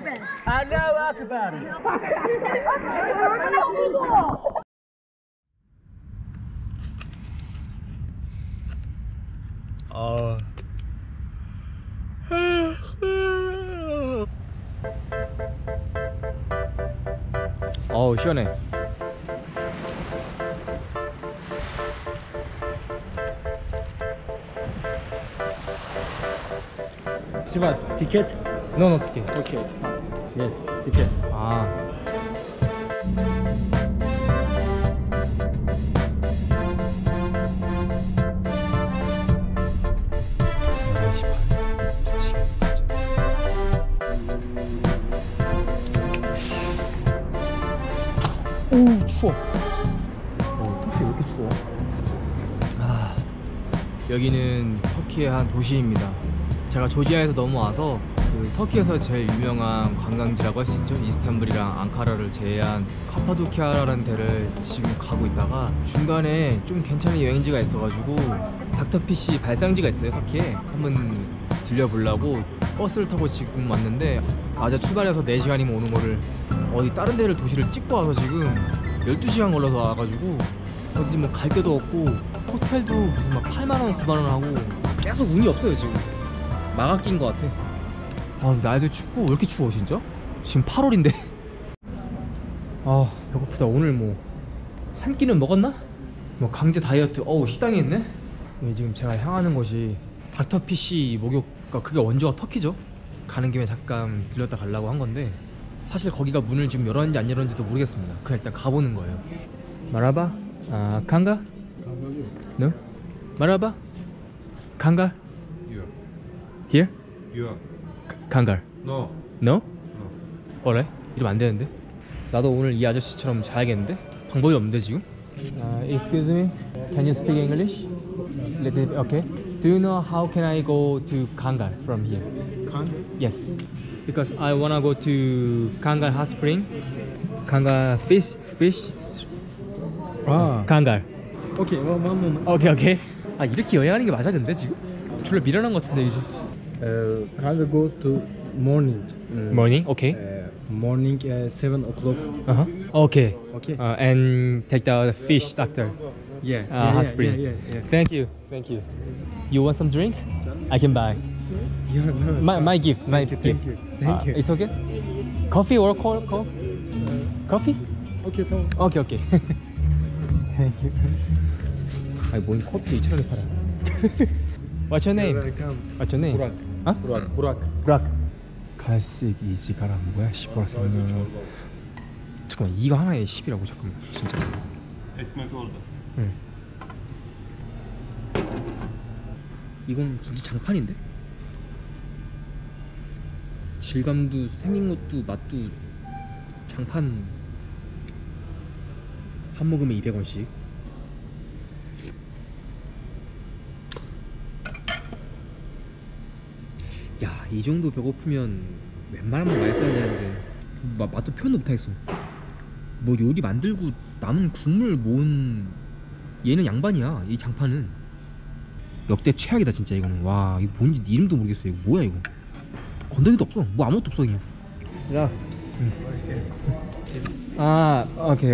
Allahu Akbar. 어우 시원해. Sivas, ticket? No ticket. Okay. Yes, ticket. 아. 오 추워. 터키 왜 이렇게 추워? 아, 여기는 터키의 한 도시입니다. 제가 조지아에서 넘어와서 그 터키에서 제일 유명한 관광지라고 할 수 있죠. 이스탄불이랑 앙카라를 제외한 카파도키아라는 데를 지금 가고 있다가 중간에 좀 괜찮은 여행지가 있어가지고 닥터피쉬 발상지가 있어요. 터키에 한번 들려보려고 버스를 타고 지금 왔는데 아재 출발해서 4시간이면 오는 거를 어디 다른 데를 도시를 찍고 와서 지금 12시간 걸려서 와가지고 어디 뭐 갈 데도 없고 호텔도 무슨 막 8만원 9만원 하고 계속 운이 없어요. 지금 망학기인 것 같아. 아 날도 춥고 왜 이렇게 추워 진짜? 지금 8월인데 아 배고프다. 오늘 뭐 한 끼는 먹었나? 뭐 강제 다이어트. 어우 식당이 있네. 이게 지금 제가 향하는 곳이 닥터피쉬 목욕가, 그게 원조가 터키죠. 가는 김에 잠깐 들렸다 가려고 한 건데 사실 거기가 문을 지금 열었는지 안 열었는지도 모르겠습니다. 그냥 일단 가보는 거예요. 마라바? 아 강가? No? 마라바? 강가? Here? Yeah. 강갈? No. No? No. 어래? 이러면 안 되는데? 나도 오늘 이 아저씨처럼 자야겠는데? 방법이 없는데 지금? Excuse me, can you speak English? Okay. Do you know how can I go to Kangal from here? Can? Yes, because I wanna go to Kangal Hot Spring. Kangal fish. Ah. Kangal. Okay. One moment. 오케이. 아 이렇게 여행하는 게 맞아 근데 지금? 졸라 미련한 것 같은데 이제. Kanga goes to morning. Morning, okay. Morning 7 o'clock. Okay. Okay. And take the fish doctor. Yeah. Hot spring. Yeah. Thank you. You want some drink? I can buy. Yeah, no, My gift. My gift. Thank you. It's okay. Coffee or cold? Coffee? Okay, no. Okay. Thank you. 아니 뭔 커피 2,000원에 팔아. What's your name? What's your name? Burak. 어? Burak. 갈색 이지가라 뭐야? 10원 3년. 잠깐만 이거 하나에 10이라고 잠깐만 진짜. Ekmek orada. 응. 이건 진짜 장판인데? 질감도 생긴 것도 맛도 장판. 한 모금에 200원씩. 야, 이 정도 배고프면 웬만하면 맛있어야 되는데 맛도 표현도 못하겠어. 뭐 요리 만들고 남은 국물 모은 얘는 양반이야. 이 장판은 역대 최악이다 진짜. 이거는 와 이거 뭔지 이름도 모르겠어. 이거 뭐야 이거. 건더기도 없어. 뭐 아무것도 없어 그냥. 야. 아 오케이.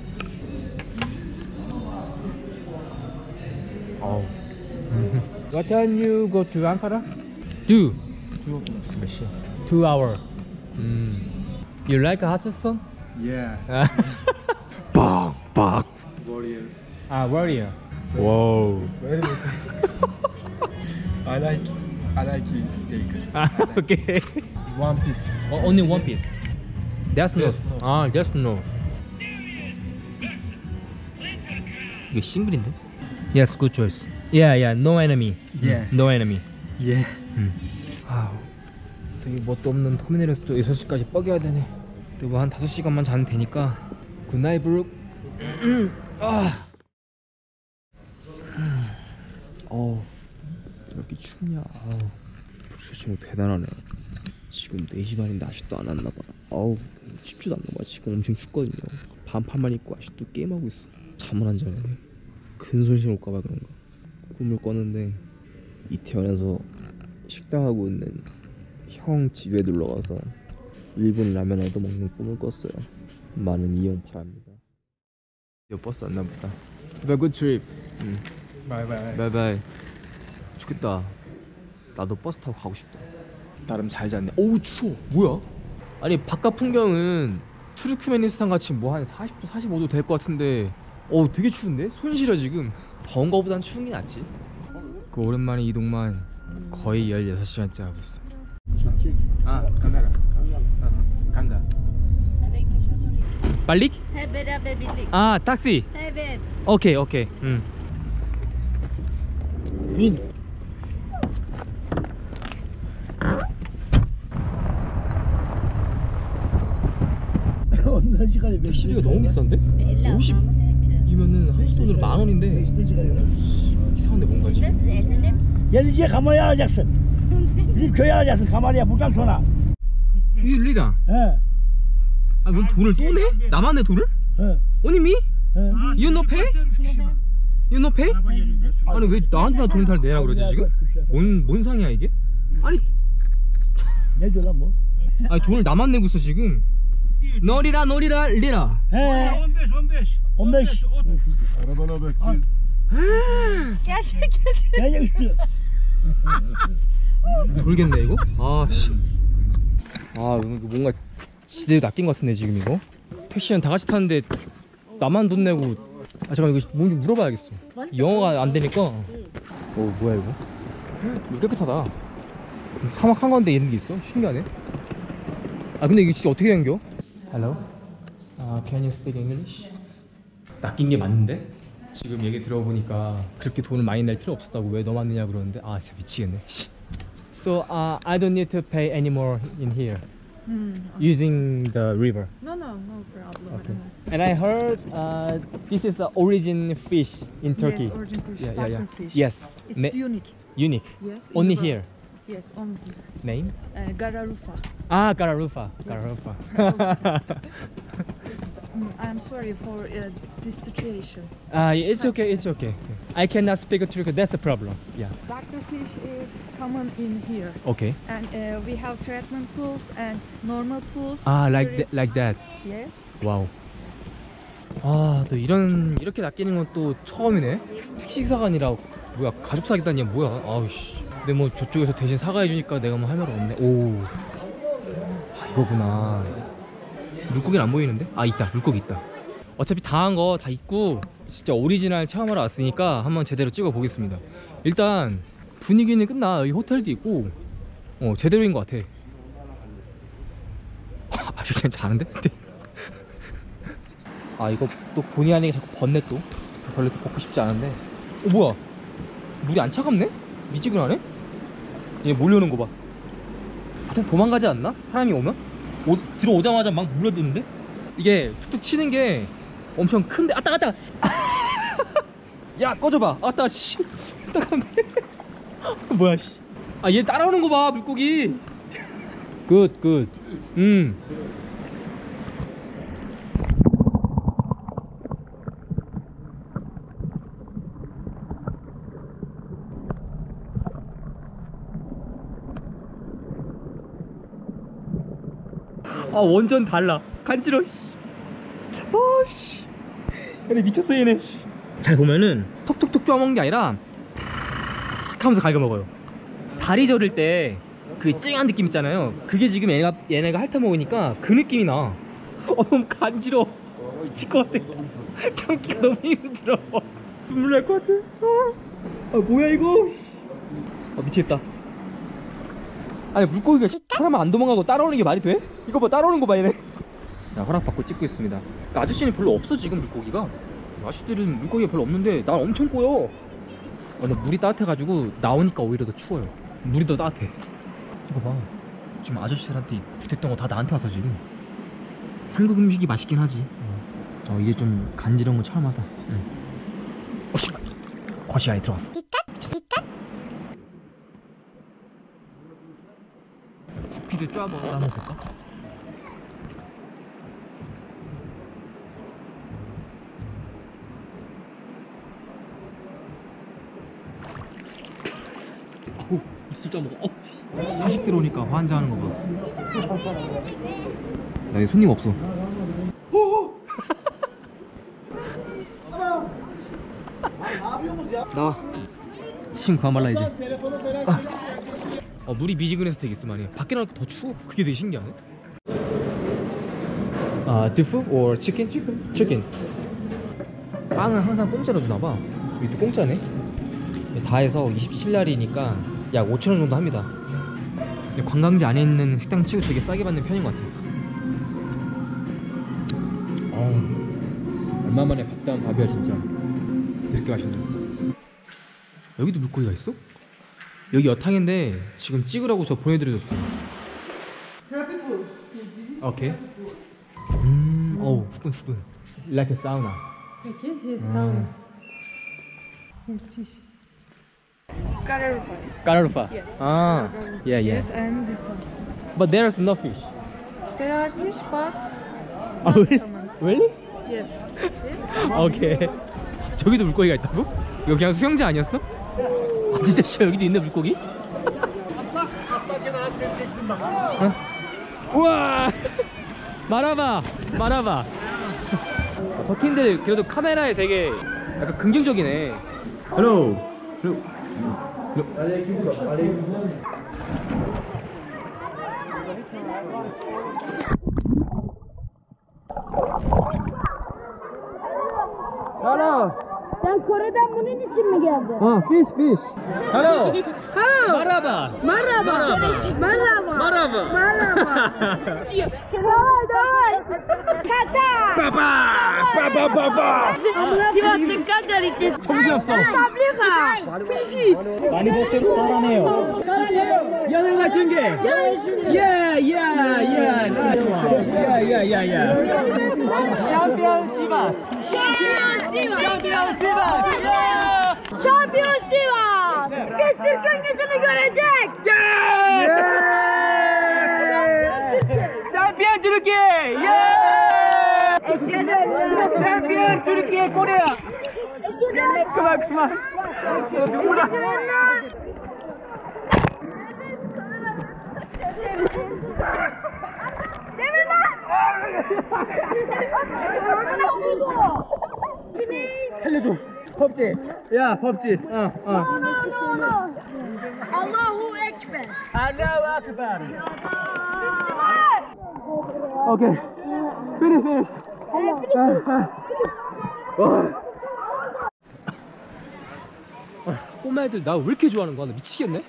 What time you go to Ankara? Do. 몇 시야? 2 hour. You like hot system? Yeah. 빵. Warrior. 아 warrior. Wow. Very good. I like it. Take. 아 okay. One piece. Only one piece. That's no. Yes, no. 아 that's no. 이게 싱글인데? Yes, good choice. Yeah. No enemy. Yeah. No enemy. Yeah. 아, 되게 뭣도 없는 터미널에서 또 6시까지 뻐겨야 되네. 그리고 한 5시간만 자면 되니까. 굿나잇 브룩. 이렇게 춥냐. 불쇼치는 대단하네. 지금 4시 반인데 아직도 안 왔나봐. 춥지도 않나봐. 지금 엄청 춥거든요. 반팔만 입고 아직도 게임하고 있어. 잠을 안 자네. 큰 손실 올까봐 그런가. 꿈을 꿨는데 이태원에서 식당하고 있는 형 집에 놀러가서 일본 라면 얻어먹는 꿈을 꿨어요. 많은 이용 바랍니다. 이 버스 왔나 보다. Have a good trip. Bye bye. 바이바이. 좋겠다. 나도 버스 타고 가고 싶다. 나름 잘 잤네. 어우 추워. 뭐야? 아니 바깥 풍경은 투르크메니스탄 같이 뭐 한 40도 45도 될 것 같은데 되게 추운데? 손 시려 지금. 더운 거보단 추운 게 낫지. 그 오랜만에 이동만 거의 16시간째 하고 있어. 아 카메라. 간다. 빨리? Hep beraber birlik. 아 택시. Evet. 오케이. Bin. Ondan çıkarıyor. 택시비가 너무 비싼데? 50 50 almamız gerekiyor. 이면은 한국 돈으로 10,000원인데 Beşte çıkarıyorlar. 이상한데 뭔가지? Burası 50. Gelince kamerayı alacaksın. Bizim köyü alacaksın kameraya buradan sonra. 이 리라. He. 아, 뭔 돈을 또 내? 나만 내 돈을? He. 오니미? He. You no pay? You no pay? 아니 왜 나한테만 돈을 다 내라 그러지 지금? 뭔 상이야 이게? 아니 Ne diyor lan bu? 아니 돈을 나만 내고 있어 지금. 너리라 리라. He. 15. Arabana bekliyor. Gerçek. Gel üstü. 돌겠네 이거? 아씨. 아 이거 뭔가 지대로 낚인 것 같은데 지금 이거? 택시는 다 같이 타는데 나만 돈 내고. 아 잠깐 이거 뭔지 물어봐야겠어. 영어가 안 되니까. 뭐야 이거? 물 깨끗하다. 사막 한가운데 이런 게 있어? 신기하네. 아 근데 이게 진짜 어떻게 생겨? Hello? Can you speak English? 낚인 게 맞는데? 지금 얘기 들어보니까 그렇게 돈을 많이 낼 필요 없었다고 왜 너만 내냐 그러는데 아 진짜 미치겠네. So I don't need to pay anymore in here using the river. No problem. Okay. And I heard this is the origin fish in Turkey. Yes, origin fish, Yeah. starter fish. Yes. It's unique. Unique. Yes. in Only the world. here. Yes, only here. Name? Gararufa. Ah, Gararufa. Gararufa. I'm sorry for this situation. It's okay. It's okay. I cannot speak Turkish. That's the problem. Yeah. Starter fish is common in here. Okay. And we have treatment pools and normal pools. Like that. Yes. 와우. 또 이렇게 낚이는 건 또 처음이네. 택시 기사가 아니라 뭐야 가족 사기단이야 뭐야. 아우씨. 근데 뭐 저쪽에서 대신 사과해 주니까 내가 뭐 할 말 없네. 오. 이거구나. 물고기는 안 보이는데? 있다. 물고기 있다. 어차피 다 한 거 다 있고 진짜 오리지널 체험하러 왔으니까 한번 제대로 찍어 보겠습니다. 일단 분위기는 끝나. 여기 호텔도 있고 제대로인 것 같아. 진짜 잘하는데? 이거 또 본의 아니게 자꾸 번네 또. 별로 이렇게 벗고 싶지 않은데. 뭐야? 물이 안 차갑네? 미지근하네? 얘 몰려오는 거 봐. 보통 도망가지 않나? 사람이 오면? 들어오자마자 막 물려드는데? 이게 툭툭 치는 게 엄청 큰데. 따가! 야 꺼져봐. 씨. 따가운데. 뭐야 씨. 얘 따라오는 거 봐 물고기. 굿. 완전 달라. 간지러워. 씨. 얘네 미쳤어 얘네. 잘 보면은 톡톡톡 쪼아먹는 게 아니라 탁 하면서 갉아먹어요. 다리 저릴 때 그 찡한 느낌 있잖아요. 그게 지금 얘네가 핥아먹으니까 그 느낌이 나. 너무 간지러워. 미칠 것 같아. 참기가 너무 힘들어. 눈물 날 것 같아. 뭐야 이거. 미치겠다. 아니 물고기가 사람 안 도망가고 따라오는 게 말이 돼? 이거 봐 따라오는 거 봐 얘네. 허락받고 찍고 있습니다. 그러니까 아저씨는 별로 없어 지금 물고기가. 아저씨들은 물고기가 별로 없는데 난 엄청 꼬여. 근데 물이 따뜻해가지고 나오니까 오히려 더 추워요. 물이 더 따뜻해. 이거 봐. 지금 아저씨들한테 붙었던 거 다 나한테 왔어 지금. 한국 음식이 맛있긴 하지. 이게 좀 간지러운 건 처음 하다. 거시 안에 들어갔어. 구피도 쪼아먹어. 한번 볼까? 입술 쪼아먹어. 사식 들어오니까 환장하는 거 봐. 나 이제 손님 없어. 나와. 침 그만 말라 이제. 물이 미지근해서 되게 있어 많이. 밖에 나가니까 더 추워. 그게 되게 신기하네. 두프 or 치킨? 치킨. 빵은 항상 공짜로 주나 봐. 이것도 공짜네. 다 해서 27날이니까 약 5,000원 정도 합니다. 관광지 안에 있는 식당 치고 되게 싸게 받는 편인 것 같아요. 얼마 만에 밥다운 밥이야 진짜. 이렇게 맛있네. 여기도 물고기가 있어? 여기 여탕인데 지금 찍으라고 저 보내드려줬어요. 오케이. 어우 후끈후끈. Like a sauna. Okay, here's sauna. Here's fish. Calorifier. Calorifier. Yes. Yeah. Yes, and this one. But there's no fish. There are fish, but Oh, really? common. Really? Yes. 오케이. 저기도 물고기가 있다고? 이거 그냥 수영장 아니었어? 아, 진짜 씨 여기도 있네 물고기? 어? 우와! 말아봐. 버킨들 그래도 카메라에 되게 약간 긍정적이네. Hello. Hello. Sen Kore'den bunun için mi geldin? Fish. Hello. Hello. Marhaba. Merhaba. Merhaba. Marhaba. Merhaba. Давай. Kata. 빠빠. Sivas'ın Kataricesi. 정신없어. Tablika. Fifi. 많이 먹도록 살아내요. 연애 가신 게. Yeah. 샴피언 시바스. Şampiyon Sivas. Kız Türk'ün gücünü görecek. 샴피언 Türkiye. 샴피언 Türkiye Korea. 그만. 누구야? 살려줘. 법지. 야, 법지. Allahu Ekber. Allahu Akbar. 오케이. Finish. 꼬마애들 나 왜 이렇게 좋아하는 거야? 나 미치겠네.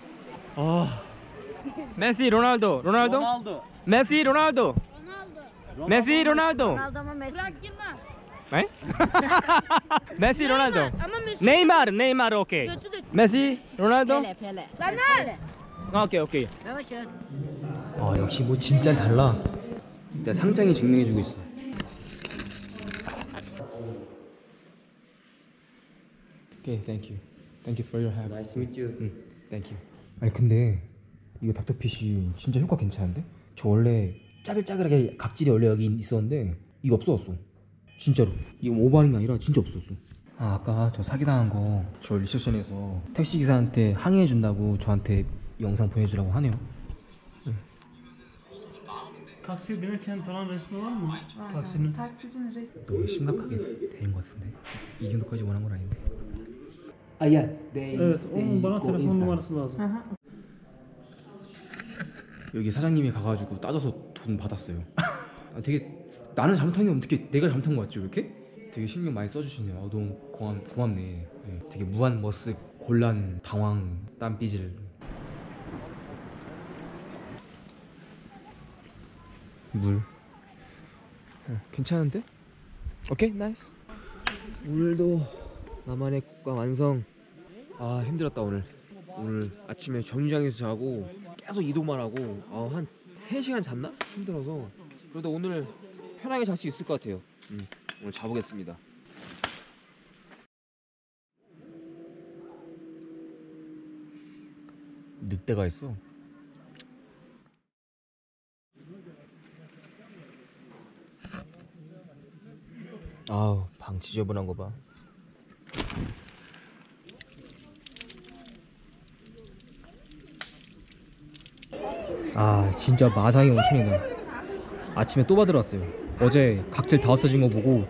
메시, 로날도. 메시, 로날도. 메시, 로날도. Ronaldo mu Messi? 네? 메시, 로날도. Ama Messi. 네이마르 오케이. 메시, 로날도. Pele. Pele. 오케이. Yavaş. 역시 뭐 진짜 달라. 일단 상장이 증명해주고 있어. 오케이, thank you for your help. Nice to meet you. Thank you. 아니 근데 이거 닥터피쉬 진짜 효과 괜찮은데? 저 원래 짜글짜글하게 각질이 원래 여기 있었는데 이거 없어졌어. 진짜로. 이거 오버하는 게 아니라 진짜 없었어. 아까 저 사기당한 거 저 리셉션에서 택시기사한테 항의해준다고 저한테 영상 보내주라고 하네요. Taksi binirken falan resmi var mı? Taksinin. Taksicinin resmi. 너무 심각하게 되는 것 같은데 이 정도까지 원한 건 아닌데. Evet, onun bana telefon numarası lazım. 여기 사장님이 가가지고 따져서 돈 받았어요. 되게 나는 잘못한 게 어떻게 내가 잘못한 거 같죠 이렇게? 되게 신경 많이 써주시네요. 너무 고맙네. 네, 되게 무한 머쓱, 곤란, 당황, 땀삐질. 물. 괜찮은데? 오케이, 나이스. 오늘도 나만의 국가 완성. 힘들었다 오늘. 오늘 아침에 정류장에서 자고 계속 이동만 하고 한 3시간 잤나? 힘들어서. 그래도 오늘 편하게 잘 수 있을 것 같아요. 오늘 자보겠습니다. 늑대가 있어. 방 지저분한 거 봐. 아 진짜 마상의 온천이다. 아침에 또 받으러 왔어요. 어제 각질 다 없어진 거 보고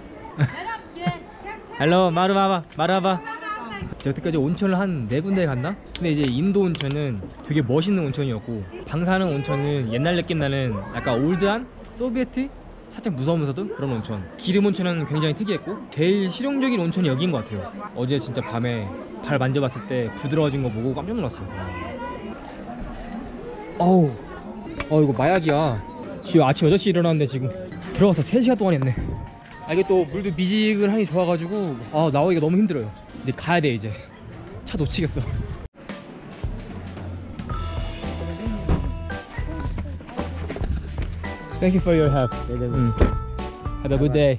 헬로 마르바바 마르바바. 제가 여태까지 온천을 한 4군데 갔나? 근데 이제 인도 온천은 되게 멋있는 온천이었고, 방사능 온천은 옛날 느낌 나는 약간 올드한 소비에트? 살짝 무서우면서도 그런 온천. 기름 온천은 굉장히 특이했고, 제일 실용적인 온천이 여기인 것 같아요. 어제 진짜 밤에 발 만져봤을 때 부드러워진 거 보고 깜짝 놀랐어요. 어우, 이거 마약이야. 지금 아침 8시에 일어났는데 지금 들어가서 3시간 동안 했네. 아, 이게 또 물도 미지근하니 좋아가지고 나오기가 너무 힘들어요. 이제 가야 돼. 이제 차 놓치겠어. Thank you for your help. Have a good day.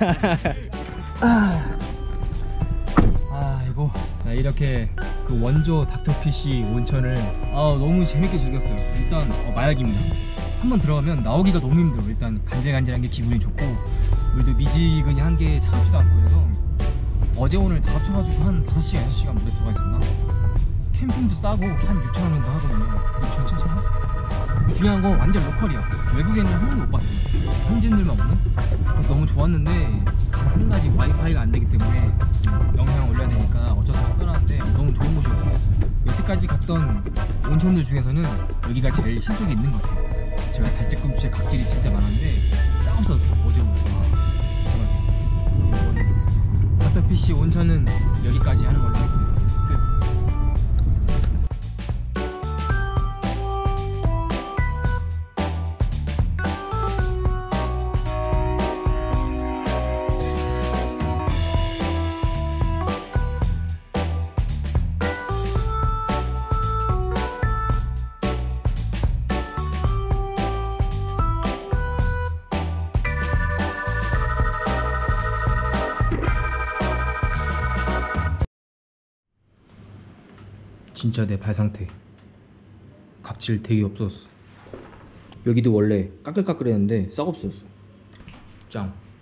이거 나 이렇게 그 원조 닥터피쉬 온천을 너무 재밌게 즐겼어요. 일단 마약입니다. 한번 들어가면 나오기가 너무 힘들어. 일단 간질간질한 게 기분이 좋고, 물도 미지근히 한 게 차갑지도 않고, 그래서 어제 오늘 다 합쳐가지고 한 5시간 6시간 물에 들어가 있었나? 캠핑도 싸고 한 6,000원 정도 하거든요. 6,000원, 7,000원? 중요한 건 완전 로컬이야. 외국에는 한 번도 못 봤어요. 현지인들만 오는? 너무 좋았는데 한 가지 와이파이가 안 되기 때문에 영상 올려야 되니까 어쩔 수 없이 떠났는데 너무 좋은 곳이었고, 여태까지 갔던 온천들 중에서는 여기가 제일 실속이 있는 것 같아요. 제가 발뒤꿈치에 각질이 진짜 많았는데 싹 없어졌어. 어제 오늘. 닥터피쉬 온천은 여기까지 하는 걸로 하겠습니다. 끝. 진짜 내 발 상태 각질 되게 없어졌어. 여기도 원래 까끌까끌했는데 싹 없어졌어. 짱.